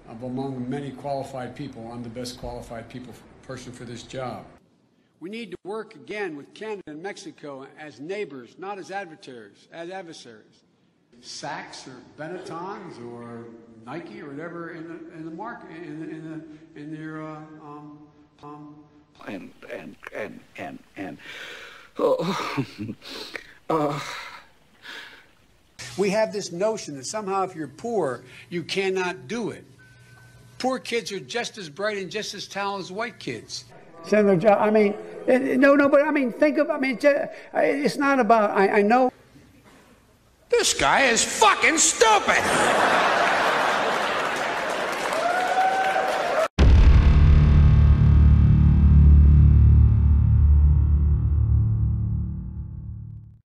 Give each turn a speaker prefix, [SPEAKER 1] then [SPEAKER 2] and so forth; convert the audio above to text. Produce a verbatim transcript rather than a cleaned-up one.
[SPEAKER 1] of among many qualified people, I'm the best qualified people, person for this job. We need to work again with Canada and Mexico as neighbors, not as adversaries. As adversaries. Saks or Benettons or Nike or whatever in the in the market in the, in the in their uh, um, um.
[SPEAKER 2] And and and and and. Oh. uh.
[SPEAKER 1] We have this notion that somehow if you're poor, you cannot do it. Poor kids are just as bright and just as talented as white kids. Send their job. I mean, no, no, but I mean, think of. I mean, it's not about. I, I know.
[SPEAKER 3] This guy is fucking stupid.